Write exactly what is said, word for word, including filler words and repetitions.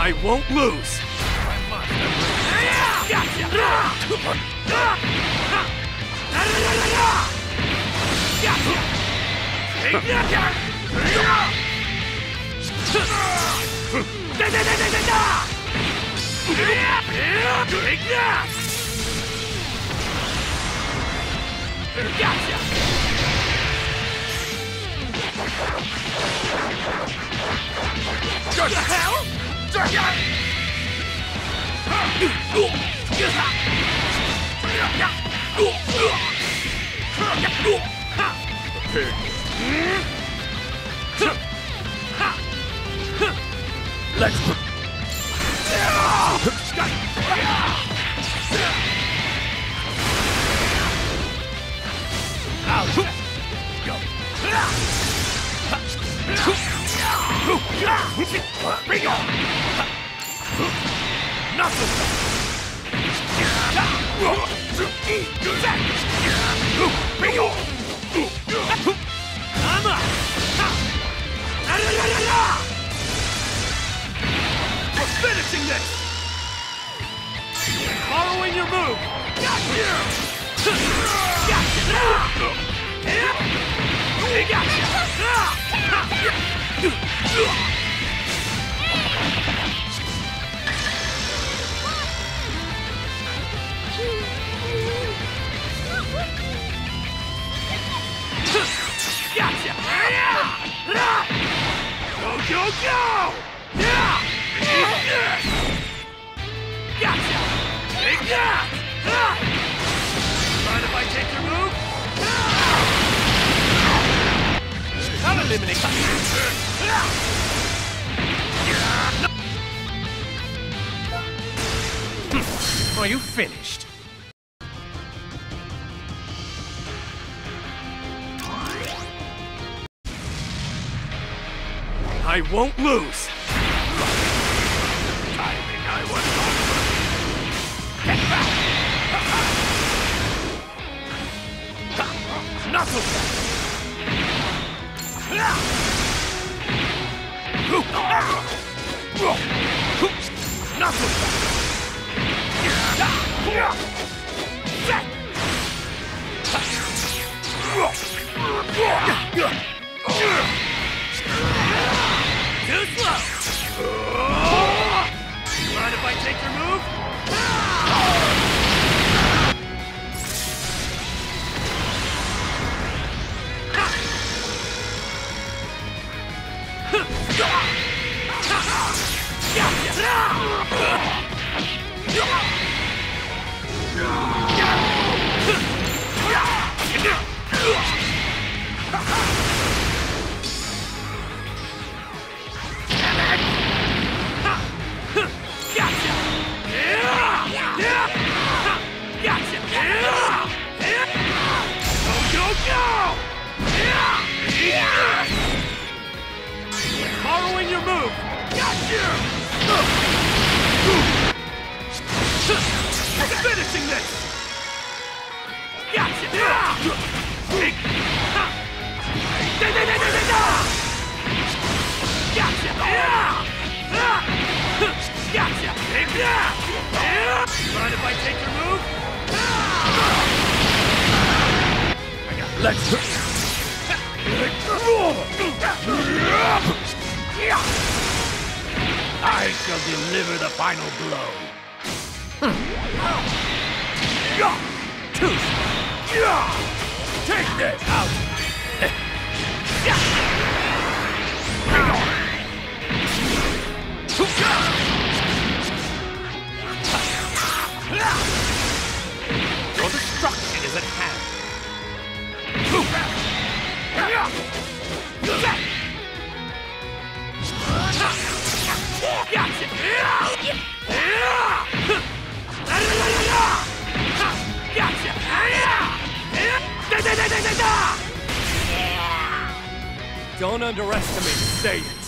I won't lose! Gotcha! Take that! Take that! Gotcha! What the hell? Pig. Let's go. Bring on! Nothing! Bring on! I'm up! We're finishing this! Following your move! Gotcha! Gotcha! Gotcha! Go, go, go! Gotcha! Take that! Mind if I take your move? I'll eliminate that. Are you finished? I won't lose! Timing, I was not. Get back! Knuckle! Too slow! Mind if I take your move? Following your move! Gotcha! Finishing this! Gotcha! Take... Gotcha! Gotcha! Take that! Mind if I take your move? Let's go! I shall deliver the final blow. Take this out. Your destruction is at hand. Don't underestimate Satan.